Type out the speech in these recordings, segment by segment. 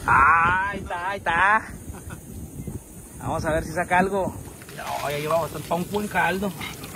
Ahí está, ahí está. Vamos a ver si saca algo. No, ya llevamos para un buen caldo.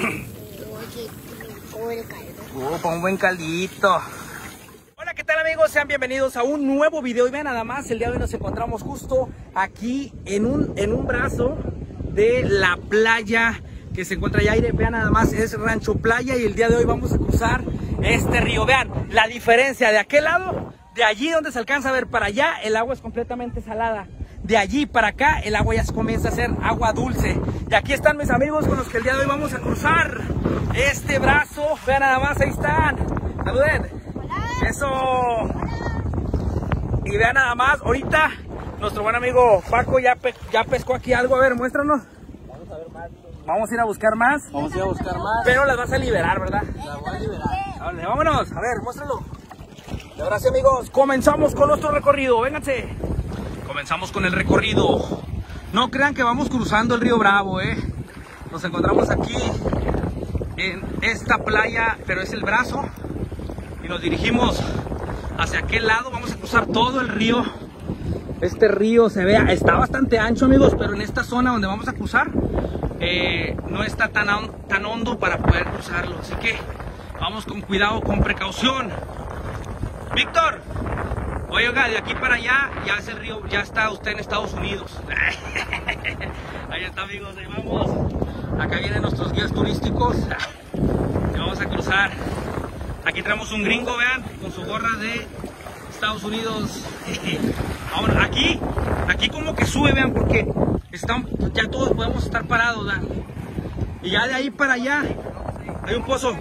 Para un buen caldito. Hola, ¿qué tal amigos? Sean bienvenidos a un nuevo video. Y vean nada más, el día de hoy nos encontramos justo aquí en un brazo de la playa que se encuentra allá. Vean nada más, es Rancho Playa. Y el día de hoy vamos a cruzar este río. Vean la diferencia de aquel lado, de allí donde se alcanza a ver para allá, el agua es completamente salada. De allí para acá el agua ya comienza a ser agua dulce. Y aquí están mis amigos con los que el día de hoy vamos a cruzar este brazo. Vean nada más, ahí están. Saluden. Hola. Eso. Y vean nada más, ahorita nuestro buen amigo Paco ya pescó aquí algo. A ver, muéstranos. Vamos a ver más. Vamos a ir a buscar más. Vamos a ir a buscar más. Pero las vas a liberar, ¿verdad? Las voy a liberar. Vale, vámonos. A ver, muéstralo. Y ahora sí, amigos, comenzamos con nuestro recorrido. Vénganse. Comenzamos con el recorrido. No crean que vamos cruzando el río Bravo, Nos encontramos aquí en esta playa, pero es el brazo. Y nos dirigimos hacia aquel lado. Vamos a cruzar todo el río. Este río se ve, está bastante ancho, amigos, pero en esta zona donde vamos a cruzar no está tan hondo para poder cruzarlo. Así que vamos con cuidado, con precaución. Víctor, oiga, de aquí para allá ya es el río, ya está usted en Estados Unidos. Ahí está, amigos, ahí vamos. Acá vienen nuestros guías turísticos y vamos a cruzar. Aquí tenemos un gringo, vean, con su gorra de Estados Unidos. Ahora, aquí como que sube, vean, porque ya todos podemos estar parados, vean. Y ya de ahí para allá hay un pozo.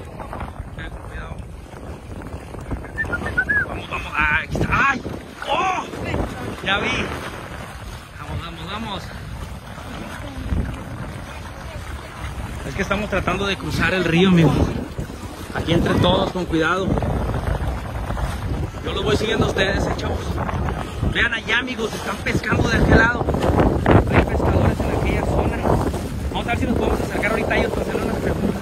Vamos, aquí está. ¡Ay! ¡Oh! Ya vi. Vamos. Es que estamos tratando de cruzar el río, amigo. Aquí entre todos, con cuidado. Yo los voy siguiendo a ustedes, chavos. Vean allá, amigos, están pescando de aquel lado. Hay pescadores en aquella zona. Vamos a ver si nos podemos acercar ahorita a ellos para hacerle unas preguntas.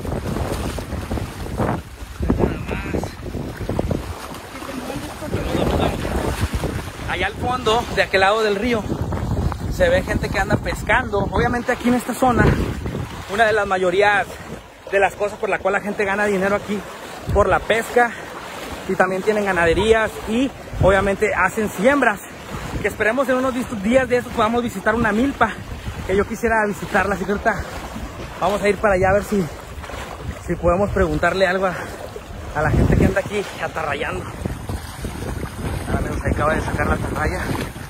Allá al fondo, de aquel lado del río, se ve gente que anda pescando. Obviamente aquí en esta zona, una de las mayorías de las cosas por la cual la gente gana dinero aquí, por la pesca, y también tienen ganaderías y obviamente hacen siembras, que esperemos en unos días de estos podamos visitar una milpa, que yo quisiera visitarla. Así que ahorita vamos a ir para allá a ver si podemos preguntarle algo a la gente que anda aquí atarrayando. Se acaba de sacar la atarraya.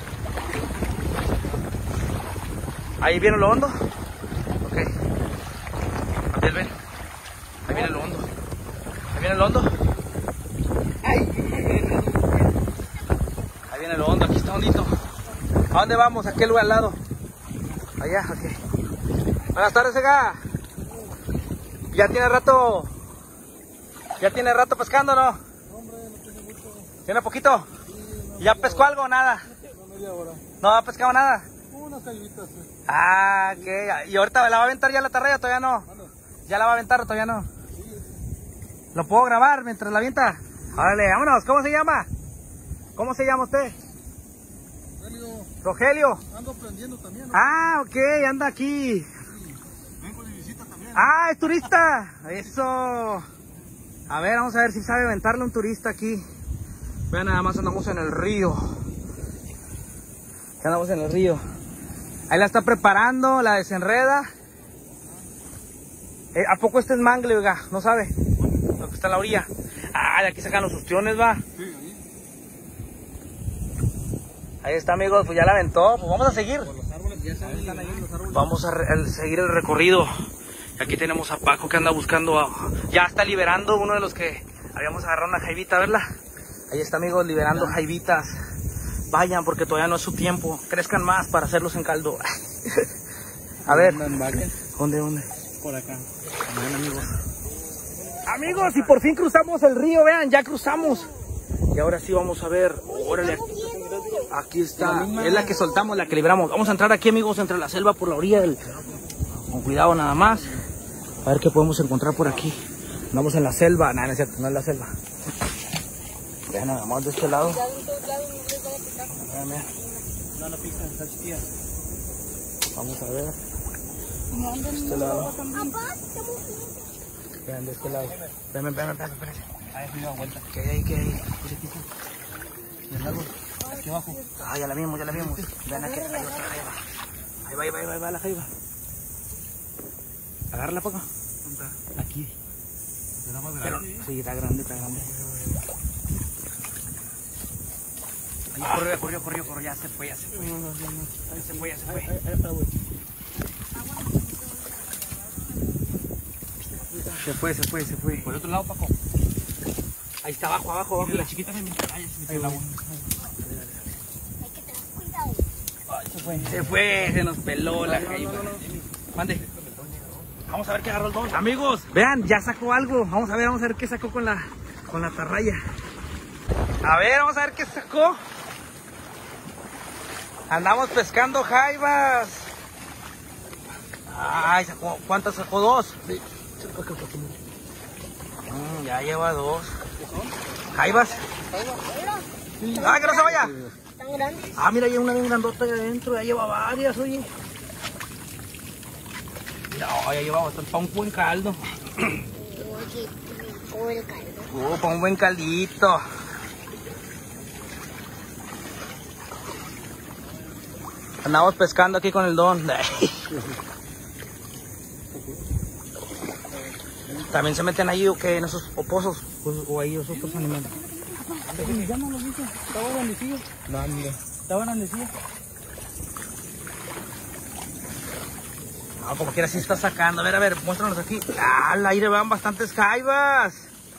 Ahí viene lo hondo. Ok. Abdiel, ven. Ahí viene lo hondo. Ahí viene lo hondo. Ahí viene lo hondo. Aquí está hondito. ¿A dónde vamos? ¿A qué lugar al lado? Allá, ok. Buenas tardes, Ega. ¿Ya tiene rato pescando, no? ¿Tiene poquito? ¿Ya pescó algo o nada? Media hora. ¿No ha pescado nada? Unas callitas. Ah, ¿qué? ¿Y ahorita la va a aventar ya la atarraya? ¿Todavía no? ¿Ya la va a aventar o todavía no? ¿Lo puedo grabar mientras la avienta? Órale, vámonos. ¿Cómo se llama? ¿Cómo se llama usted? Rogelio. Ando aprendiendo también, ¿no? Ah, ok, anda aquí. Sí. Vengo de visita también. Ah, es turista. Eso. A ver, vamos a ver si sabe aventarle un turista aquí. Vean, nada más andamos en el río. Andamos en el río. Ahí la está preparando, la desenreda. ¿A poco este es mangle, oiga? ¿No sabe? Lo que está en la orilla. Ah, de aquí sacan los ostiones, va. Sí, ahí. Ahí está, amigos, pues ya la aventó. Pues vamos a seguir. Por los árboles, ya están ahí los árboles. Vamos a seguir el recorrido. Aquí tenemos a Paco que anda buscando. Ya está liberando uno de los que habíamos agarrado una jaivita, ¿verdad? Ahí está, amigos, liberando jaivitas. Vayan, porque todavía no es su tiempo. Crezcan más para hacerlos en caldo. A ver. ¿Dónde? Por acá. Vean, amigos. Amigos, y por fin cruzamos el río, vean, ya cruzamos. Y ahora sí vamos a ver. Órale. Aquí está. Es la que soltamos, la que libramos. Vamos a entrar aquí, amigos, entre la selva por la orilla del... Con cuidado nada más. A ver qué podemos encontrar por aquí. Andamos en la selva. No, no es cierto, no es la selva. Vean nada más de este lado. Vean, vean. No, no pica, está chiquilla. Vamos a ver. De este lado. Vean de este lado. Espérame. Ahí se dio vuelta. ¿Qué hay? ¿En el árbol? Aquí abajo. Ah, ya la vimos. Vean aquí. Ahí va la jaiba. Agárrala para acá. Aquí. ¿Será más Pero, grande? sí, está grande. Ahí corrió, ya se fue. No. Se fue. Ahí está, güey. Se fue. Por el otro lado, Paco. Ahí está abajo. Mira, la chiquita se metió. Ay, se metió el agua. Hay que tener cuidado. Se fue, se nos peló la jaiba. Mande. Vamos a ver qué agarró el don. Amigos, vean, ya sacó algo. Vamos a ver qué sacó con la atarraya. A ver, vamos a ver qué sacó. Andamos pescando jaibas. Ay, ¿cuántas sacó? ¿Dos? Sí. Ya lleva dos. ¿Jaibas? ¡Ah, que no se vaya! Tan grandes. Ah, mira, hay una bien grandota ahí adentro. Ya lleva varias, oye. No, ya lleva bastante. Para un buen caldo. Oye, como el caldo. Para un buen caldito. Andamos pescando aquí con el don. También se meten ahí, ¿o qué? En esos pozos. O ahí esos otros animales. Ya no lo viste. Estaba grandecillo. No, mira. Estaba grandecillo. No, como quiera sí está sacando. A ver, muéstranos aquí. Ah, al aire van bastantes jaibas.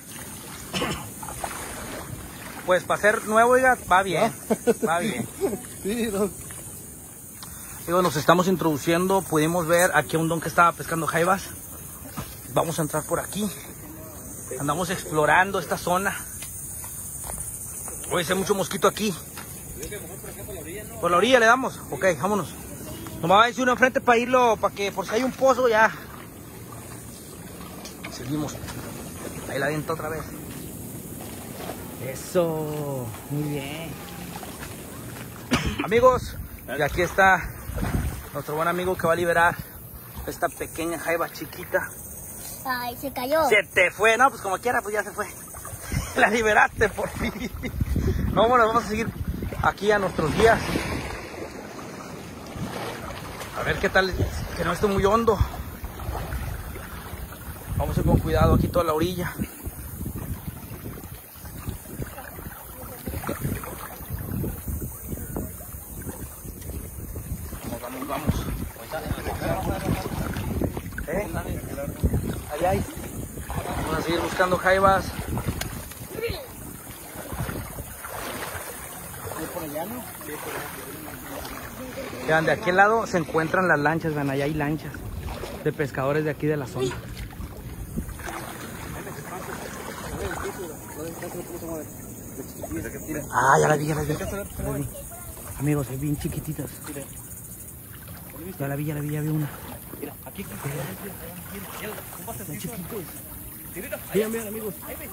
Pues para ser nuevo, oiga, va bien. Va bien. Sí, no. Digo, nos estamos introduciendo. Pudimos ver aquí a un don que estaba pescando jaibas. Vamos a entrar por aquí. Andamos explorando esta zona. Oye, hay mucho mosquito aquí. Por la orilla le damos. Ok, vámonos. Nos va a decir uno enfrente para irlo, para que por si hay un pozo ya. Seguimos. Ahí la avienta otra vez. Eso. Muy bien. Amigos, y aquí está nuestro buen amigo que va a liberar esta pequeña jaiba chiquita. Ay, se cayó. Se te fue, no, pues como quiera, pues ya se fue. La liberaste por fin. No, bueno, vamos a seguir aquí a nuestros días. A ver qué tal, que no esté muy hondo. Vamos a ir con cuidado aquí toda la orilla. Vamos. Ahí hay. Vamos a seguir buscando jaibas. Vean, de aquel lado se encuentran las lanchas, vean, allá hay lanchas de pescadores de aquí de la zona. Ah, ya la vi. Amigos, es bien chiquititas. Ya la vi, ya vi una. Mira, aquí. Son chiquitos. Vean, amigos.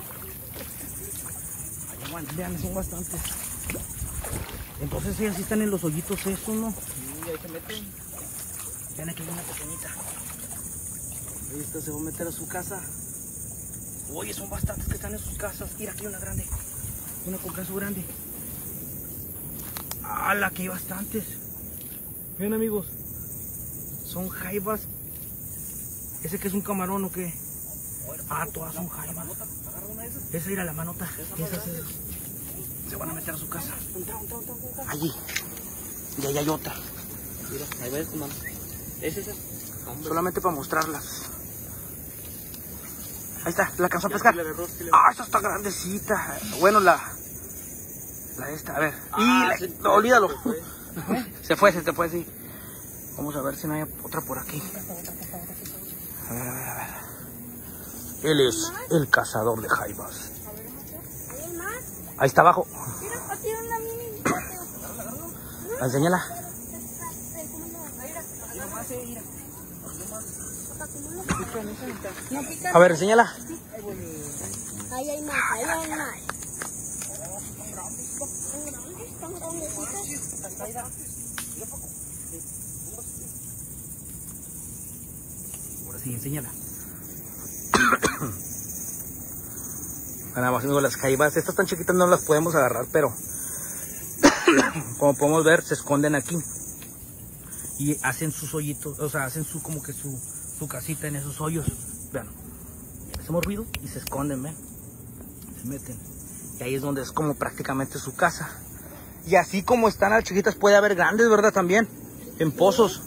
Vean, son bastantes. Entonces ellas sí están en los hoyitos estos, ¿no? Sí, ahí se meten. Vean, aquí hay una pequeñita. Ahí está, se va a meter a su casa. Oye, son bastantes que están en sus casas. Mira, aquí hay una grande. Una con caso grande. ¡Hala, que hay bastantes! Vean, amigos. Son jaibas. ¿Ese que es un camarón o qué? Ah, todas son jaibas. Esa era la manota. Esas. Se van a meter a su casa. Allí. Y ahí hay otra. Mira, ahí ves, hermano. ¿Es esa? Solamente para mostrarlas. Ahí está, la alcanzó a pescar. Ah, esta está grandecita. Bueno, la esta, a ver. No, olvídalo. Se fue, sí. Vamos a ver si no hay otra por aquí. A ver. Él es el cazador de jaibas. ¿Hay más? Ahí está abajo. Mira, aquí hay una mini. Enséñala. A ver, enséñala. Ahí hay más, ahí hay más. Tan grandecitas. Ahora sí, enséñala. Nada más, amigos, las caibas, estas tan chiquitas no las podemos agarrar, pero como podemos ver, se esconden aquí y hacen sus hoyitos, o sea, hacen como que su casita en esos hoyos. Vean, hacemos ruido y se esconden, ven, se meten, y ahí es donde es como prácticamente su casa. Y así como están las chiquitas, puede haber grandes, ¿verdad? También en pozos.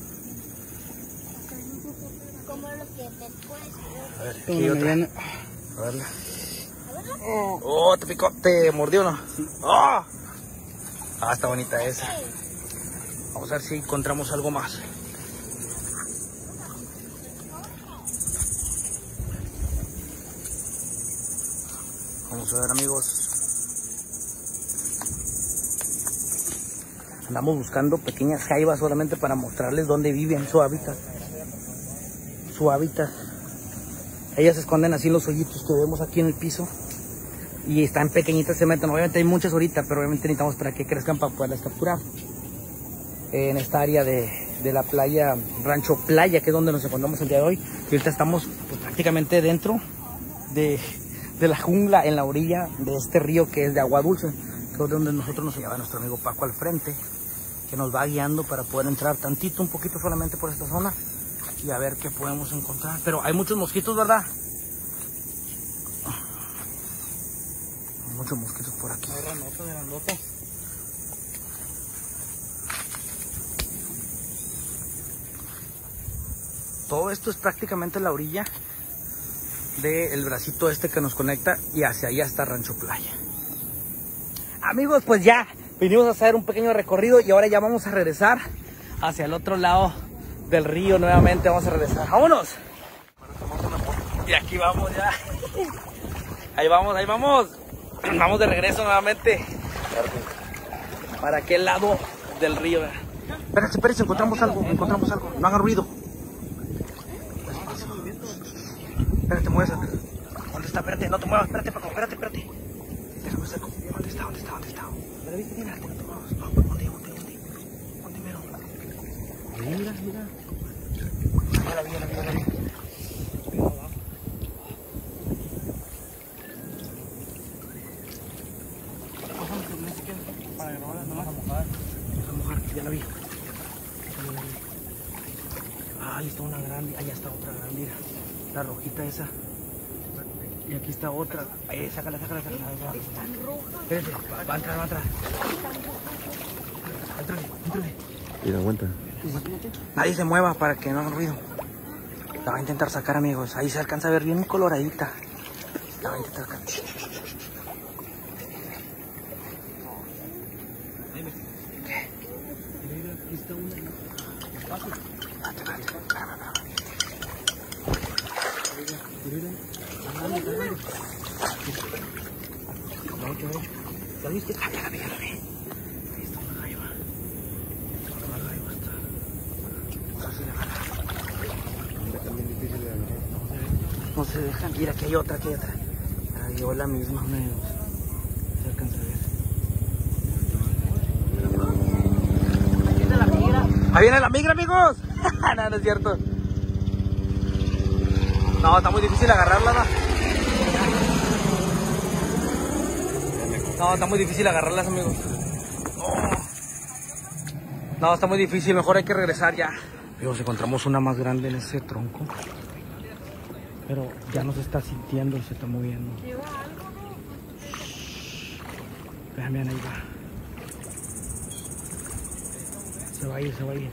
Como lo que después. A ver, aquí hay otra. A verla. Oh, te picó, te mordió, ¿no? Oh. Ah, está bonita esa. Vamos a ver si encontramos algo más. Vamos a ver, amigos. Andamos buscando pequeñas jaivas solamente para mostrarles dónde viven, su hábitat. Su hábitat. Ellas se esconden así en los hoyitos que vemos aquí en el piso. Y están pequeñitas, se meten. Obviamente hay muchas ahorita, pero obviamente necesitamos para que crezcan para poderlas capturar. En esta área de la playa, Rancho Playa, que es donde nos encontramos el día de hoy. Y ahorita estamos pues, prácticamente dentro de la jungla, en la orilla de este río que es de agua dulce. Que es donde nosotros nos lleva nuestro amigo Paco al frente, que nos va guiando para poder entrar tantito, un poquito solamente por esta zona y a ver qué podemos encontrar. Pero hay muchos mosquitos, ¿verdad? Muchos mosquitos por aquí. Todo esto es prácticamente la orilla del bracito este que nos conecta y hacia allá está Rancho Playa. Amigos, pues ya vinimos a hacer un pequeño recorrido y ahora ya vamos a regresar hacia el otro lado del río nuevamente. Vamos a regresar. ¡Vámonos! Y aquí vamos ya. Ahí vamos, ahí vamos. Vamos de regreso nuevamente para aquel lado del río. Espérense, espérense, encontramos algo. No hagan ruido. Espérate, muévese. ¿Dónde está? Espérate, no te muevas. Espérate, Paco, espérate. Déjame saco. ¿Dónde está? Espérate, no te muevas. No, ¿dónde mero? Mira. Ya la vi. Para grabarla, no vas a mojar. Ya la vi. Ahí está una grande. Allá está otra grande. Mira. La rojita esa. Y aquí está otra. Ahí, sácala. Están rojas. Espérate, va a entrar. Entrale. Y la aguanta. Nadie se mueva para que no haga ruido. La va a intentar sacar, amigos. Ahí se alcanza a ver bien coloradita. La va a intentar sacar. ¿Qué? Aquí está una. Espérate. ¿La viste? Ya la vi. Ahí está una jaiba. No se dejan. Mira, aquí hay otra. Ahí llevo la misma, menos. Se alcanza a ver. Ahí viene la migra, amigos. No es cierto. No, está muy difícil agarrarla, ¿no? No, está muy difícil agarrarlas, amigos. No, está muy difícil. Mejor hay que regresar ya. Amigos, encontramos una más grande en ese tronco. Pero ya no se está sintiendo y se está moviendo. Vean, ahí va. Se va a ir. Ahí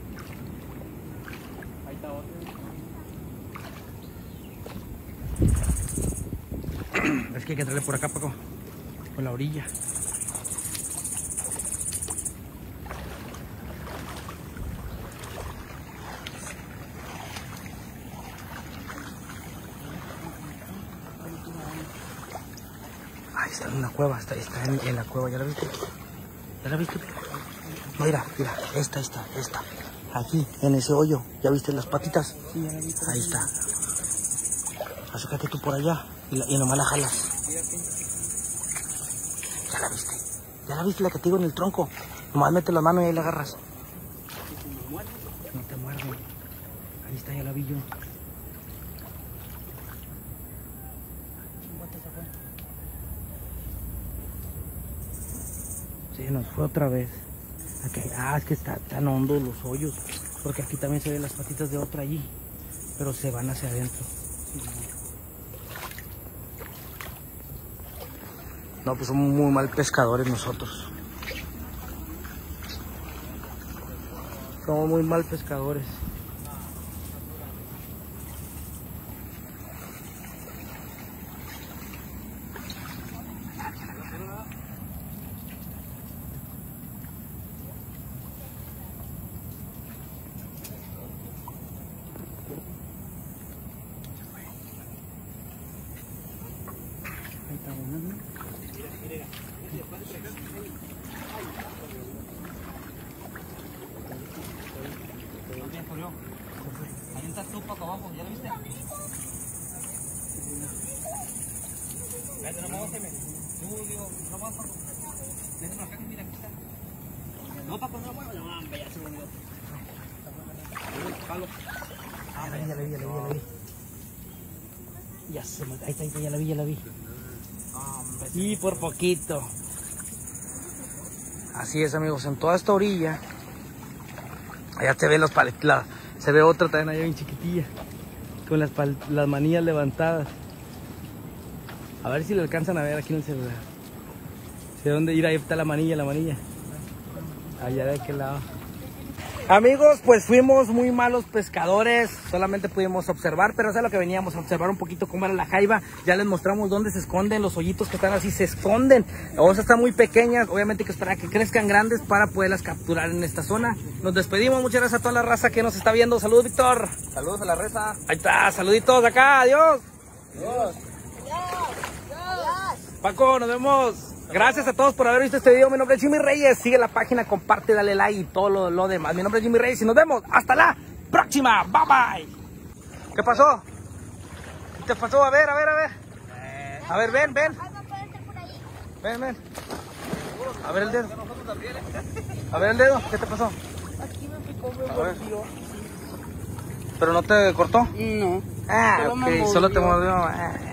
está otro. Es que hay que entrarle por acá, Paco. Por la orilla. Ahí está en una cueva, está en la cueva, ¿ya la viste? No, mira, esta. Aquí, en ese hoyo, ¿ya viste las patitas? Sí, ya la vi. Ahí está. Acércate tú por allá y nomás la jalas. ¿Ya la viste la que te digo en el tronco? Nomás mete la mano y ahí la agarras. Ahí está, ya la vi yo. Sí, nos fue otra vez. Aquí, es que están hondos los hoyos. Porque aquí también se ven las patitas de otra allí. Pero se van hacia adentro. No, pues somos muy mal pescadores nosotros. Somos muy mal pescadores. Ahí está una, ¿no? Ahí está sopa para abajo, ¿ya lo viste? Vete, no me bájeme. Tú, digo, no bajo. Vete para acá, que mira, aquí está. No, Paco, no, bueno, no, hombre, ya se volvió. Ya la vi. Ya se me... Ahí está, ya la vi. Y por poquito. Así es, amigos, en toda esta orilla. Allá te ven los paletas. Se ve otra también allá bien chiquitilla. Con las manillas levantadas. A ver si le alcanzan a ver aquí en el celular. ¿De dónde ir? Ahí está la manilla. Allá de aquel lado. Amigos, pues fuimos muy malos pescadores, solamente pudimos observar, pero eso es lo que veníamos a observar un poquito cómo era la jaiba. Ya les mostramos dónde se esconden, los hoyitos que están así se esconden. Las bolsas están muy pequeñas, obviamente hay que esperar a que crezcan grandes para poderlas capturar en esta zona. Nos despedimos, muchas gracias a toda la raza que nos está viendo. Saludos, Víctor. Saludos a la reza. Ahí está, saluditos acá, adiós. Adiós. Paco, nos vemos. Gracias a todos por haber visto este video. Mi nombre es Jimmy Reyes. Sigue la página, comparte, dale like y todo lo demás. Mi nombre es Jimmy Reyes y nos vemos. Hasta la próxima. Bye bye. ¿Qué pasó? ¿Qué te pasó? A ver. A ver, ven. Ven. A ver el dedo. ¿Qué te pasó? Aquí me picó, me A ver. mordió. ¿Pero no te cortó? No. Ah, Solo me ok. Solo te mordió. mordió.